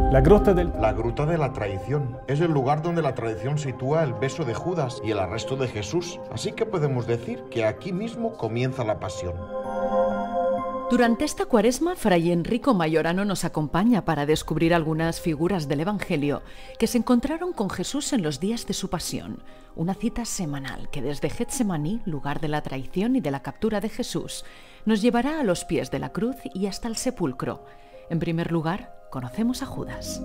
La gruta de la traición es el lugar donde la tradición sitúa el beso de Judas y el arresto de Jesús. Así que podemos decir que aquí mismo comienza la pasión. Durante esta cuaresma, Fray Enrico Majorano nos acompaña para descubrir algunas figuras del Evangelio que se encontraron con Jesús en los días de su pasión. Una cita semanal que desde Getsemaní, lugar de la traición y de la captura de Jesús, nos llevará a los pies de la cruz y hasta el sepulcro. En primer lugar, conocemos a Judas.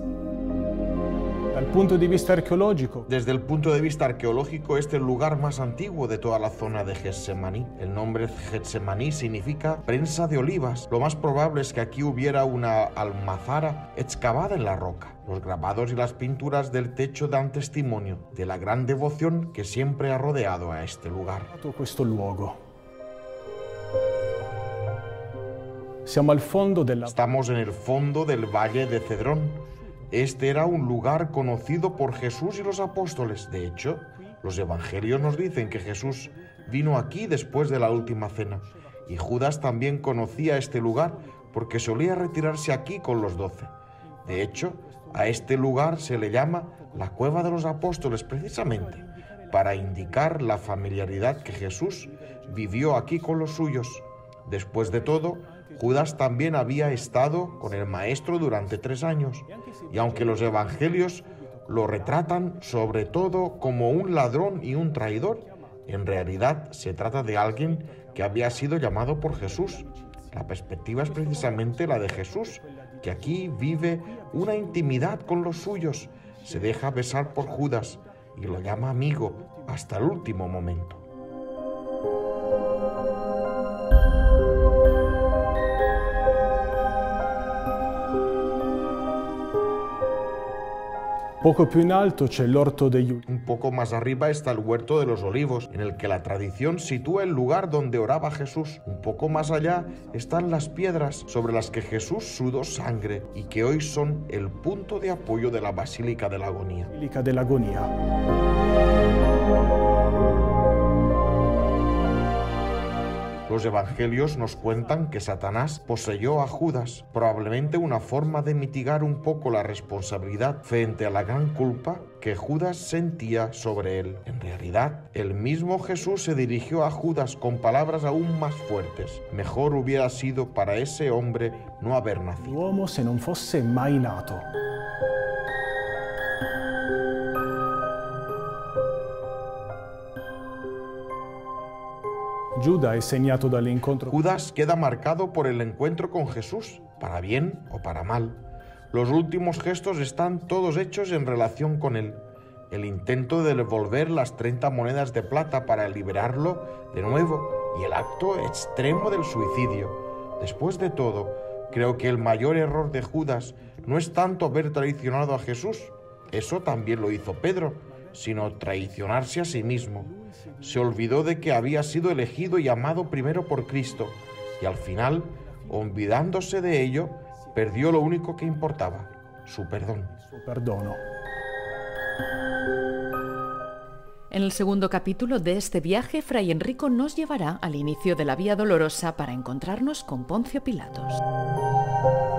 Desde el punto de vista arqueológico, este es el lugar más antiguo de toda la zona de Getsemaní. El nombre Getsemaní significa prensa de olivas. Lo más probable es que aquí hubiera una almazara excavada en la roca. Los grabados y las pinturas del techo dan testimonio de la gran devoción que siempre ha rodeado a este lugar. Estamos en el fondo del Valle de Cedrón. Este era un lugar conocido por Jesús y los apóstoles. De hecho, los evangelios nos dicen que Jesús vino aquí después de la última cena. Y Judas también conocía este lugar porque solía retirarse aquí con los 12. De hecho, a este lugar se le llama la Cueva de los Apóstoles precisamente para indicar la familiaridad que Jesús vivió aquí con los suyos. Después de todo, Judas también había estado con el Maestro durante 3 años, y aunque los evangelios lo retratan sobre todo como un ladrón y un traidor, en realidad se trata de alguien que había sido llamado por Jesús. La perspectiva es precisamente la de Jesús, que aquí vive una intimidad con los suyos, se deja besar por Judas y lo llama amigo hasta el último momento. Un poco más arriba está el Huerto de los Olivos, en el que la tradición sitúa el lugar donde oraba Jesús. Un poco más allá están las piedras sobre las que Jesús sudó sangre y que hoy son el punto de apoyo de la Basílica de la Agonía. Los evangelios nos cuentan que Satanás poseyó a Judas, probablemente una forma de mitigar un poco la responsabilidad frente a la gran culpa que Judas sentía sobre él. En realidad, el mismo Jesús se dirigió a Judas con palabras aún más fuertes. Mejor hubiera sido para ese hombre no haber nacido. L'uomo se non fosse mai nato. Judas queda marcado por el encuentro con Jesús, para bien o para mal. Los últimos gestos están todos hechos en relación con él. El intento de devolver las 30 monedas de plata para liberarlo de nuevo y el acto extremo del suicidio. Después de todo, creo que el mayor error de Judas no es tanto haber traicionado a Jesús, eso también lo hizo Pedro, sino traicionarse a sí mismo. Se olvidó de que había sido elegido y amado primero por Cristo, y al final, olvidándose de ello, perdió lo único que importaba, su perdón. En el segundo capítulo de este viaje, Fray Enrico nos llevará al inicio de la Vía Dolorosa para encontrarnos con Poncio Pilatos.